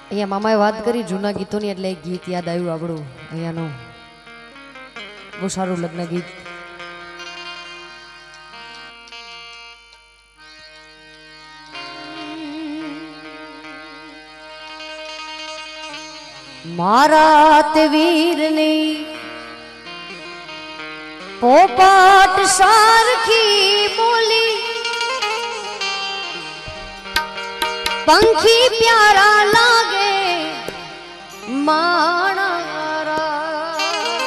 અહીંયા મામાએ વાત કરી જૂના ગીતોની એટલે એક ગીત યાદ આવ્યું આપણું અહીંયાનું બહુ સારું લગ્ન ગીત. મારા તે વીરની પોપાટ સારખી બોલી पंखी प्यारा लागे माणारा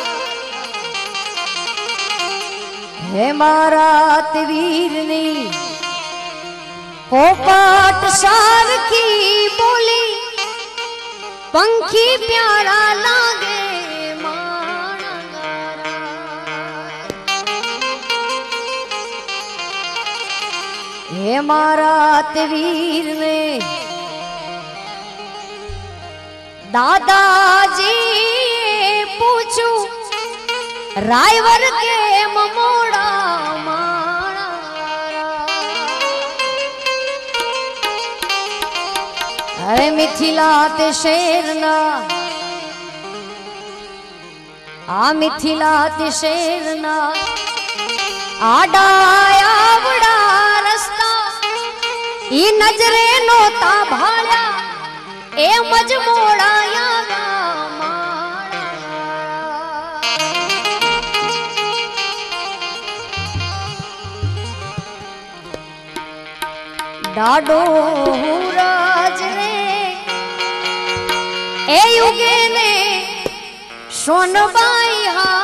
हे मारा तवीरनी पोपाट सारखी बोली पंखी प्यारा लागे हे मारा तवीर ने दादाजी पूछू रायवर के ममोड़ा माणा अरे मिथिला ते शेरना आ मिथिला ते शेरना आडाया बड़ा रस्ता ई नजरे नोता भाड़ा ए मजमोड़ाया डाडो राज रे ए युगे ने सोनबाई हा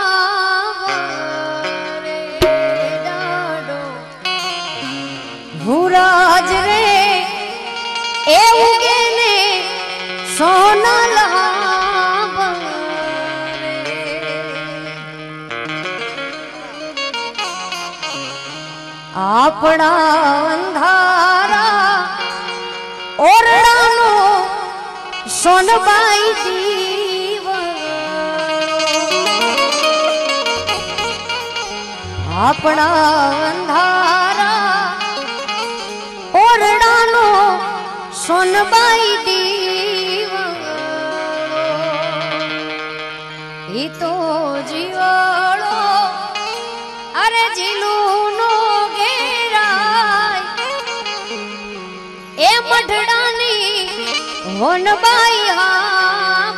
भूराज रे ए उगे ने सोना आपना अंधारा ओरडानो सोनबाई दीव आपना अंधारा ओरडानो सोनबाई दीव ई तो जीवाड़ो अरे जिलूनो घेराय ए मढड़ानी होनबाई हाब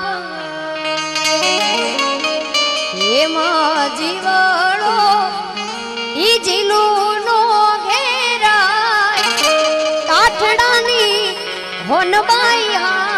ए मां जीवाड़ो ई जिलूनो घेराय होनबाई हा